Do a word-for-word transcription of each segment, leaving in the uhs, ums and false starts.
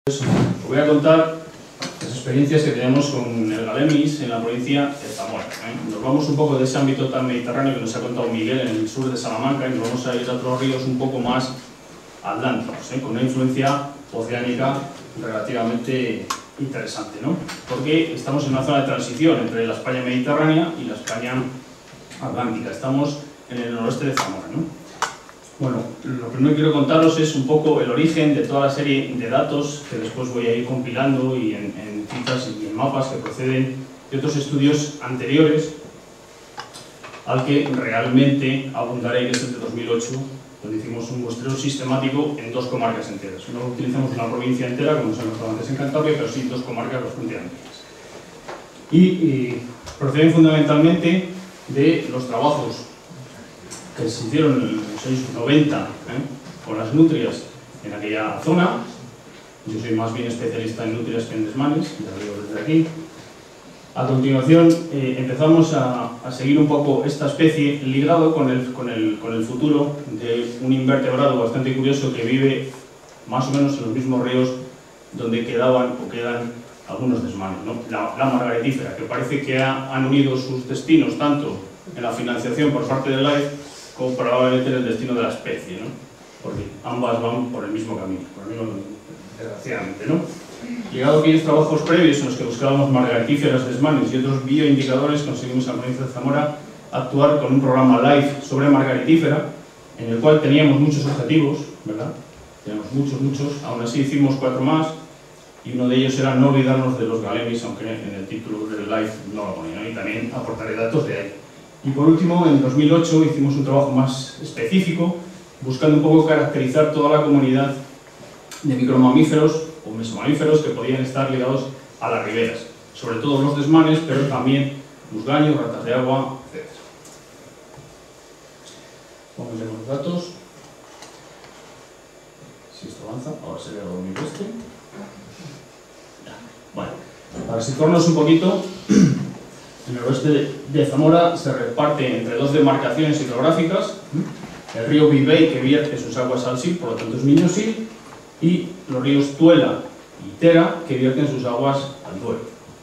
Os voy a contar las experiencias que tenemos con el Galemis en la provincia de Zamora. ¿eh? Nos vamos un poco de ese ámbito tan mediterráneo que nos ha contado Miguel en el sur de Salamanca y nos vamos a ir a otros ríos un poco más atlánticos, ¿eh? con una influencia oceánica relativamente interesante, ¿no? Porque estamos en una zona de transición entre la España mediterránea y la España atlántica. Estamos en el noroeste de Zamora, ¿no? Bueno, lo primero que quiero contaros es un poco el origen de toda la serie de datos que después voy a ir compilando y en, en citas y en mapas que proceden de otros estudios anteriores al que realmente abundaré, que es el de dos mil ocho, donde hicimos un muestreo sistemático en dos comarcas enteras. No utilizamos una provincia entera, como se notaba antes en Cantabria, pero sí dos comarcas bastante amplias. Y, y proceden fundamentalmente de los trabajos que se hicieron en los años noventa ¿eh? con las nutrias en aquella zona. Yo soy más bien especialista en nutrias que en desmanes, ya lo digo desde aquí. A continuación eh, empezamos a, a seguir un poco esta especie ligado con el, con, el, con el futuro de un invertebrado bastante curioso que vive más o menos en los mismos ríos donde quedaban o quedan algunos desmanes, ¿no? La, la margaritífera, que parece que ha, han unido sus destinos tanto en la financiación por parte de LIFE como probablemente en el destino de la especie, ¿no? Porque ambas van por el mismo camino, por el mismo, desgraciadamente, ¿no? Llegado a aquellos trabajos previos en los que buscábamos margaritíferas, desmanes y otros bioindicadores, conseguimos en la provincia de Zamora actuar con un programa LIFE sobre margaritífera, en el cual teníamos muchos objetivos, ¿verdad? Teníamos muchos, muchos, aún así hicimos cuatro más, y uno de ellos era no olvidarnos de los Galemis, aunque en el título del LIFE no lo ponía, ¿no? Y también aportaré datos de ahí. Y por último, en dos mil ocho hicimos un trabajo más específico, buscando un poco caracterizar toda la comunidad de micromamíferos o mesomamíferos que podían estar ligados a las riberas, sobre todo los desmanes, pero también musgaños, ratas de agua, etcétera. Vamos a ver los datos. Si esto avanza, ahora sería lo único este. Bueno, para situarnos un poquito, el noroeste de, de Zamora se reparte entre dos demarcaciones hidrográficas, el río Vivey, que vierte sus aguas al Sil, por lo tanto es Miño-Sil, y los ríos Tuela y Tera, que vierten sus aguas al Duero.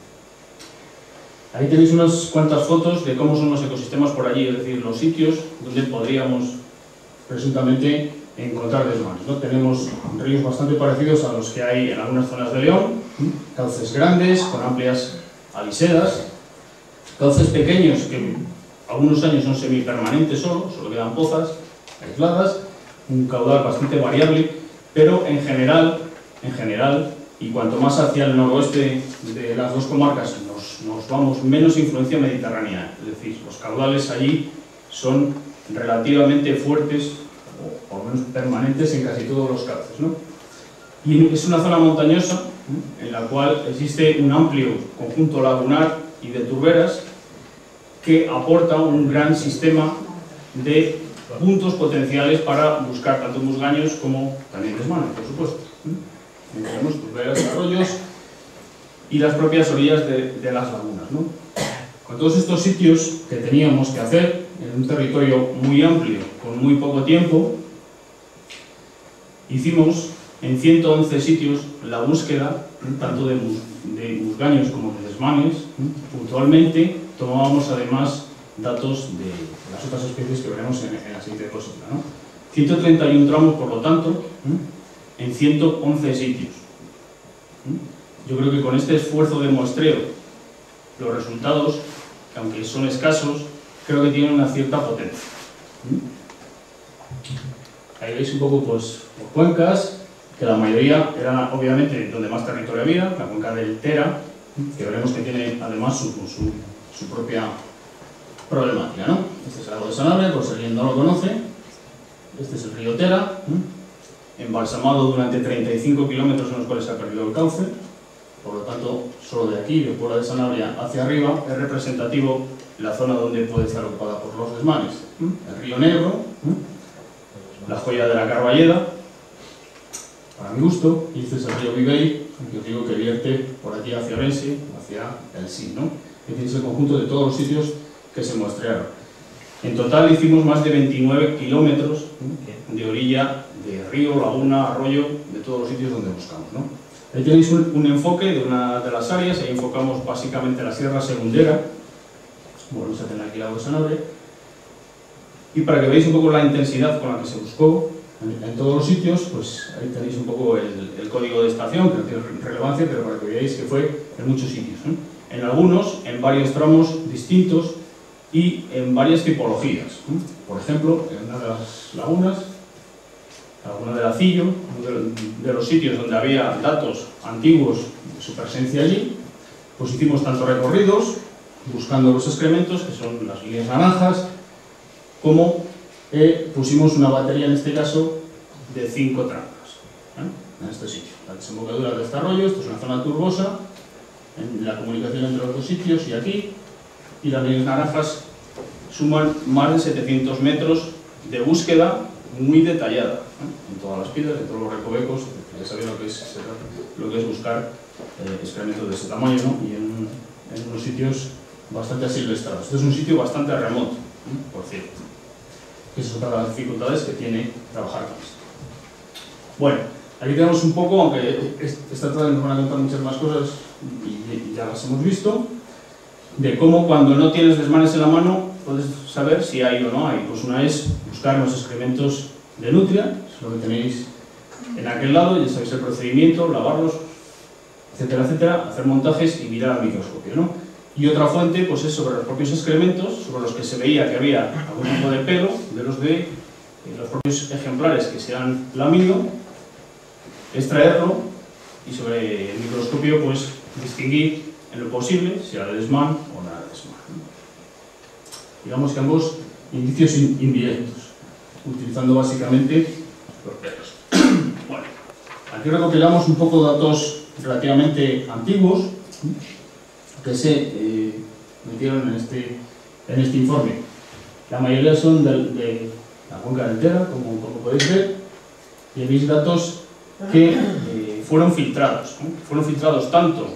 Ahí tenéis unas cuantas fotos de cómo son los ecosistemas por allí, es decir, los sitios donde podríamos presuntamente encontrar desmanes, ¿no? Tenemos ríos bastante parecidos a los que hay en algunas zonas de León, cauces grandes, con amplias alisedas, cauces pequeños que algunos años son semipermanentes solo, solo quedan pozas aisladas, un caudal bastante variable, pero en general, en general, y cuanto más hacia el noroeste de las dos comarcas nos, nos vamos, menos influencia mediterránea, es decir, los caudales allí son relativamente fuertes, o por lo menos permanentes en casi todos los cauces, ¿no? Y es una zona montañosa en la cual existe un amplio conjunto lagunar y de turberas que aporta un gran sistema de puntos potenciales para buscar tanto musgaños como también desmanes, por supuesto. Tenemos turberas, arroyos y las propias orillas de, de las lagunas, ¿no? Con todos estos sitios que teníamos que hacer en un territorio muy amplio, con muy poco tiempo, hicimos en ciento once sitios la búsqueda tanto de, mus, de musgaños como de desmanes. Puntualmente tomábamos además datos de las otras especies que veremos en, en la siguiente diapositiva, ¿no? ciento treinta y uno tramos, por lo tanto, en ciento once sitios. Yo creo que con este esfuerzo de muestreo, los resultados, que aunque son escasos, creo que tienen una cierta potencia. Ahí veis un poco pues, por cuencas, que la mayoría eran obviamente donde más territorio había, la cuenca del Tera, que veremos que tiene además su, su, su propia problemática, ¿no? Este es el lago de Sanabria, por si alguien no lo conoce. Este es el río Tera, ¿eh? embalsamado durante treinta y cinco kilómetros en los cuales se ha perdido el cauce. Por lo tanto, solo de aquí, de Puebla de Sanabria hacia arriba, es representativo la zona donde puede estar ocupada por los desmanes. El río Negro, ¿eh? la joya de la Carballeda, para mi gusto, y este es el río Vivey, que os digo que vierte por aquí hacia Orense, hacia el Sil, ¿no? Es decir, es el conjunto de todos los sitios que se muestrearon. En total hicimos más de veintinueve kilómetros de orilla de río, laguna, arroyo, de todos los sitios donde buscamos, ¿no? Ahí tenéis un, un enfoque de una de las áreas, ahí enfocamos básicamente la Sierra Segundera, volvemos a tener aquí la de Sanabria, y para que veáis un poco la intensidad con la que se buscó en, en todos los sitios, pues ahí tenéis un poco el, el código de estación, que no tiene relevancia, pero para que veáis que fue en muchos sitios, ¿eh? En algunos, en varios tramos distintos y en varias tipologías, ¿eh? Por ejemplo, en una de las lagunas, la laguna del Acillo, de, de los sitios donde había datos antiguos de su presencia allí, pues hicimos tantos recorridos, buscando los excrementos, que son las líneas naranjas, como eh, pusimos una batería, en este caso, de cinco trampas, ¿eh? En este sitio. La desembocadura de este arroyo, esto es una zona turbosa, en la comunicación entre los dos sitios y aquí, y las líneas naranjas suman más de setecientos metros de búsqueda muy detallada, ¿eh? En todas las piedras, en todos los recovecos, ya sabéis lo que es, lo que es buscar eh, excrementos de ese tamaño, ¿no? Y en, en unos sitios bastante asilvestrados. Este es un sitio bastante remoto, ¿eh? Por cierto. Esa es otra de las dificultades que tiene trabajar con esto. Bueno, aquí tenemos un poco, aunque esta tarde nos van a contar muchas más cosas y ya las hemos visto, de cómo cuando no tienes desmanes en la mano puedes saber si hay o no hay. Pues una es buscar los excrementos de nutria, es lo que tenéis en aquel lado, ya sabéis el procedimiento, lavarlos, etcétera, etcétera, hacer montajes y mirar al microscopio, ¿no? Y otra fuente pues es sobre los propios excrementos, sobre los que se veía que había algún tipo de pelo, de los de eh, los propios ejemplares que se han lamido, extraerlo y sobre el microscopio pues distinguir en lo posible si era de desmán o nada de desmán, ¿no? Digamos que ambos indicios in indirectos, utilizando básicamente los pelos. Bueno, aquí recopilamos un poco datos relativamente antiguos que se eh, metieron en este, en este informe. La mayoría son de, de la cuenca del Tera, como, como podéis ver, y veis datos que eh, fueron filtrados, ¿no? Fueron filtrados tanto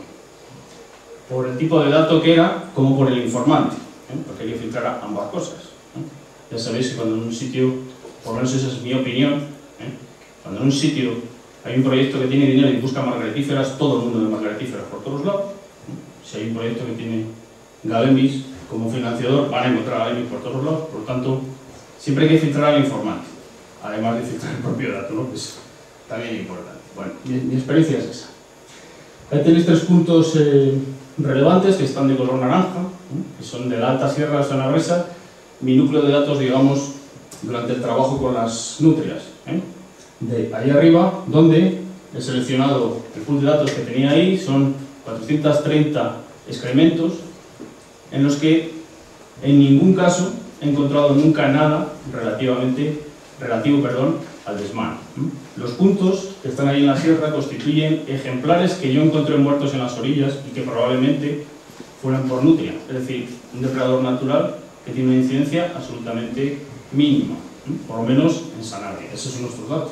por el tipo de dato que era como por el informante, ¿eh? Porque hay que filtrar ambas cosas, ¿no? Ya sabéis que cuando en un sitio, por lo menos esa es mi opinión, ¿eh? Cuando en un sitio hay un proyecto que tiene dinero y busca margaritíferas, todo el mundo de margaritíferas por todos lados. Si hay un proyecto que tiene Galemis como financiador, van a encontrar a Galemis por todos lados, por lo tanto, siempre hay que filtrar al informante, además de filtrar el propio dato, ¿no? Que es también importante. Bueno, mi, mi experiencia es esa. Ahí tenéis tres puntos eh, relevantes que están de color naranja, ¿eh? Que son de la Alta Sierra Sanabresa, mi núcleo de datos, digamos, durante el trabajo con las nutrias, ¿eh? De ahí arriba, donde he seleccionado el pool de datos que tenía ahí, son cuatrocientos treinta excrementos en los que en ningún caso he encontrado nunca nada relativamente, relativo perdón, al desmán. Los puntos que están ahí en la sierra constituyen ejemplares que yo encontré muertos en las orillas y que probablemente fueran por nutria, es decir, un depredador natural que tiene una incidencia absolutamente mínima, por lo menos en Sanabria. Esos son nuestros datos.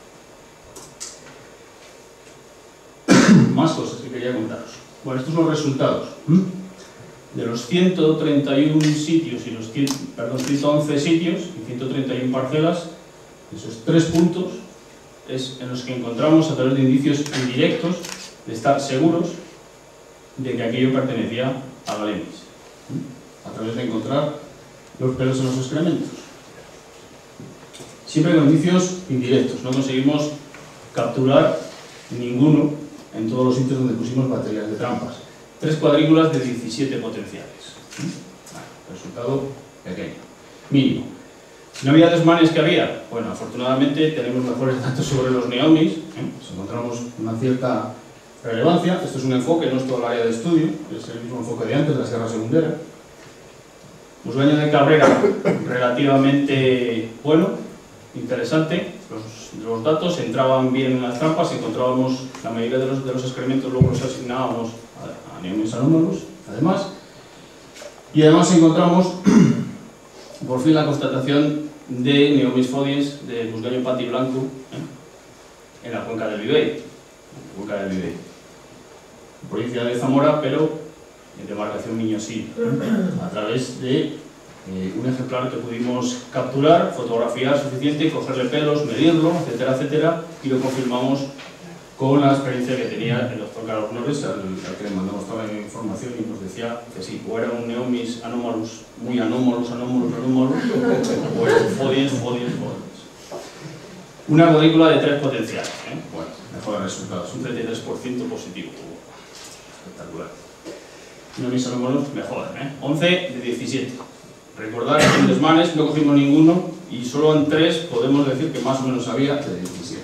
Más cosas que quería contaros. Bueno, estos son los resultados. De los ciento treinta y uno sitios y los cien, perdón, ciento once sitios y ciento treinta y uno parcelas, esos tres puntos es en los que encontramos, a través de indicios indirectos, de estar seguros de que aquello pertenecía a Galemis, a través de encontrar los pelos en los excrementos. Siempre con indicios indirectos, no conseguimos capturar ninguno en todos los sitios donde pusimos baterías de trampas. Tres cuadrículas de diecisiete potenciales. Bueno, resultado pequeño, mínimo. Si no había desmanes, ¿qué había? Bueno, afortunadamente tenemos mejores datos sobre los neomis, ¿eh? Nos encontramos una cierta relevancia. Esto es un enfoque, no es todo el área de estudio, es el mismo enfoque de antes, de la Sierra Segundera. Musgaño de Cabrera, relativamente bueno, interesante. Los, los datos entraban bien en las trampas, encontrábamos la mayoría de los, de los excrementos, luego los asignábamos a, a neomis anómalos, además. Y además encontramos por fin la constatación de Neomis fodies de musgaño patiblanco, ¿eh? En la cuenca del Vivey, cuenca del Vivey, provincia de Zamora, pero en demarcación Miño-Sí, a través de eh, un ejemplar que pudimos capturar, fotografiar suficiente, cogerle pelos, medirlo, etcétera, etcétera, y lo confirmamos con la experiencia que tenía el doctor Carlos Norris, al, al que le mandamos toda la información y nos decía que sí, o era un Neomis anomalus, muy anómalos, anómalos, anómalos, o era un Fodiens, Fodiens, Fodiens. Una cuadrícula de tres potenciales, ¿eh? Bueno, mejores resultados, un treinta y tres por ciento positivo. Espectacular. Neomis anomalus, mejor, ¿eh? once de diecisiete. Recordar que en desmanes no cogimos ninguno y solo en tres podemos decir que más o menos había de diecisiete.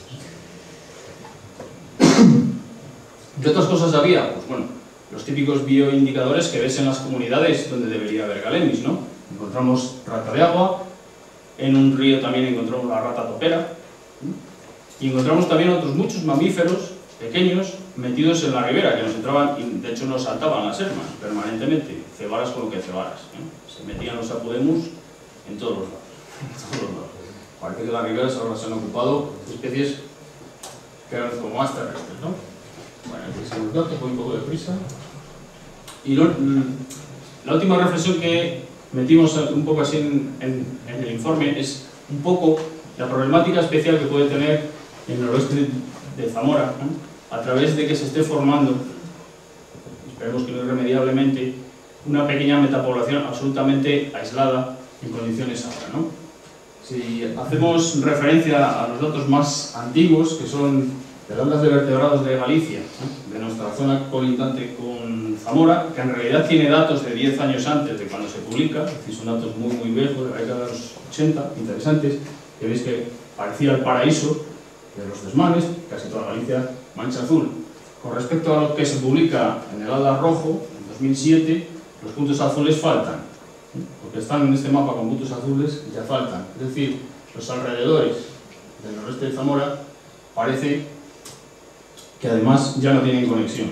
¿Qué otras cosas había? Pues bueno, los típicos bioindicadores que ves en las comunidades donde debería haber galemis, ¿no? Encontramos rata de agua, en un río también encontramos la rata topera, y encontramos también otros muchos mamíferos pequeños metidos en la ribera, que nos entraban, y de hecho nos saltaban las hermas permanentemente, cebaras con lo que cebaras, ¿eh? Se metían los apodemus en todos los lados, en todos los lados. Parece que las riberas ahora se han ocupado de especies que eran como más terrestres, ¿no? Bueno, aquí se los datos, voy un poco de prisa. Y lo, la última reflexión que metimos un poco así en, en, en el informe es un poco la problemática especial que puede tener el noroeste de Zamora, ¿no? A través de que se esté formando, esperemos que no irremediablemente, una pequeña metapoblación absolutamente aislada en condiciones ahora, ¿no? Si hacemos referencia a los datos más antiguos, que son de las bandas de vertebrados de Galicia, ¿no? De nuestra zona colindante con Zamora, que en realidad tiene datos de diez años antes de cuando se publica, es decir, son datos muy muy viejos, de la década de los ochenta, interesantes, que veis que parecía el paraíso de los desmanes, casi toda Galicia mancha azul. Con respecto a lo que se publica en el Atlas Rojo, en dos mil siete, los puntos azules faltan, ¿no? Porque están en este mapa con puntos azules, ya faltan. Es decir, los alrededores del noroeste de Zamora parece que además ya no tienen conexión,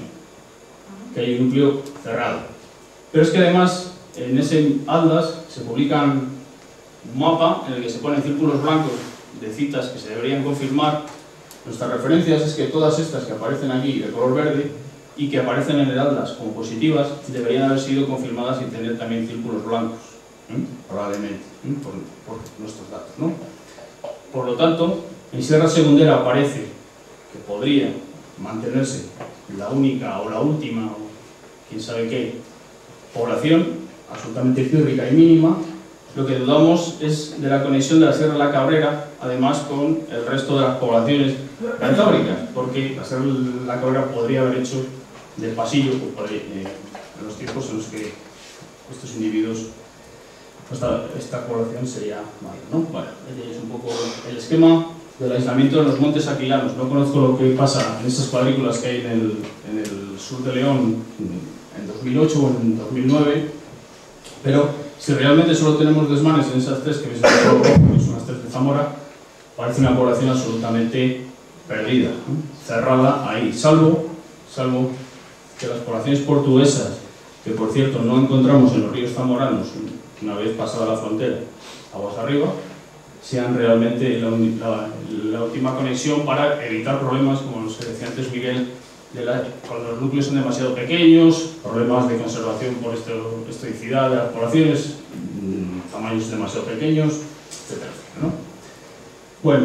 que hay un núcleo cerrado. Pero es que además en ese Atlas se publican un mapa en el que se ponen círculos blancos de citas que se deberían confirmar. Nuestras referencias es que todas estas que aparecen aquí de color verde y que aparecen en el Atlas como positivas deberían haber sido confirmadas y tener también círculos blancos, ¿eh? Probablemente, ¿eh? por, por nuestros datos, ¿no? Por lo tanto, en Sierra Segundera aparece que podría mantenerse la única o la última, o quién sabe qué, población absolutamente pírrica y mínima. Lo que dudamos es de la conexión de la Sierra de la Cabrera, además con el resto de las poblaciones cantábricas, porque la Sierra de la Cabrera podría haber hecho de pasillo pues, podría, eh, en los tiempos en los que estos individuos, esta, esta población sería mayor, ¿no? Bueno, este es un poco el esquema del aislamiento de los montes aquilanos. No conozco lo que pasa en estas cuadrículas que hay en el, en el sur de León en dos mil ocho o en dos mil nueve, pero si realmente solo tenemos desmanes en esas tres que veis en el rojo, que son las tres de Zamora, parece una población absolutamente perdida, ¿no? Cerrada ahí, salvo, salvo que las poblaciones portuguesas, que por cierto no encontramos en los ríos zamoranos una vez pasada la frontera, aguas arriba, sean realmente la, la, la última conexión para evitar problemas, como nos decía antes Miguel, de la, cuando los núcleos son demasiado pequeños, problemas de conservación por esto, estoicidad de las poblaciones, mmm, tamaños demasiado pequeños, etcétera, ¿no? Bueno,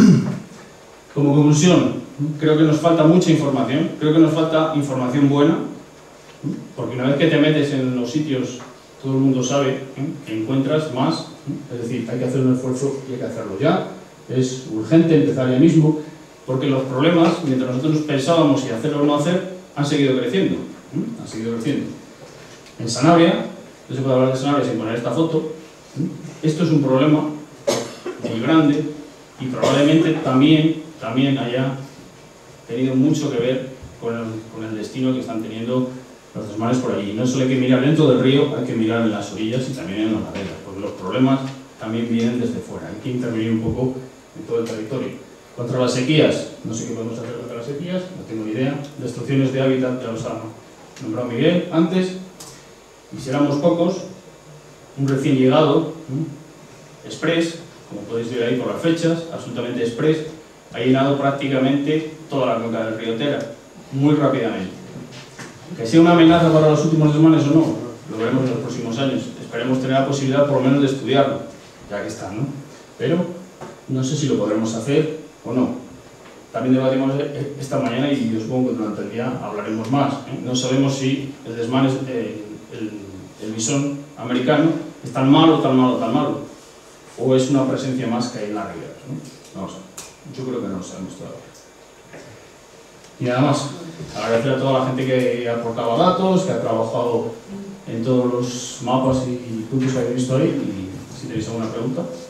como conclusión, creo que nos falta mucha información, creo que nos falta información buena, porque una vez que te metes en los sitios, todo el mundo sabe, ¿eh? que encuentras más, ¿eh? Es decir, hay que hacer un esfuerzo y hay que hacerlo ya, es urgente empezar ya mismo, porque los problemas, mientras nosotros pensábamos si hacerlo o no hacer, han seguido creciendo, ¿eh? han seguido creciendo. En Sanabria, no se puede hablar de Sanabria sin poner esta foto, ¿eh? Esto es un problema muy grande y probablemente también, también haya tenido mucho que ver con el, con el destino que están teniendo los desmanes por allí. No solo hay que mirar dentro del río, hay que mirar en las orillas y también en las laderas, porque los problemas también vienen desde fuera. Hay que intervenir un poco en todo el territorio. Contra las sequías, no sé qué podemos hacer contra las sequías, no tengo ni idea. Destrucciones de hábitat, ya los ha nombrado Miguel antes. Y si éramos pocos, un recién llegado, ¿eh? express, como podéis ver ahí por las fechas, absolutamente express, ha llenado prácticamente toda la cuenca del río Tera, muy rápidamente. Que sea una amenaza para los últimos desmanes o no, lo veremos en los próximos años. Esperemos tener la posibilidad por lo menos de estudiarlo, ya que está, ¿no? Pero no sé si lo podremos hacer o no. también debatimos esta mañana y yo supongo que durante el día hablaremos más. ¿eh? No sabemos si el desmán, es, eh, el, el bisón americano es tan malo, tan malo, tan malo, o es una presencia más que hay en la ribera, ¿no? No lo sé. Yo creo que no lo sabemos todavía. Y nada más, agradecer a toda la gente que ha aportado datos, que ha trabajado en todos los mapas y puntos que habéis visto ahí, y si tenéis alguna pregunta.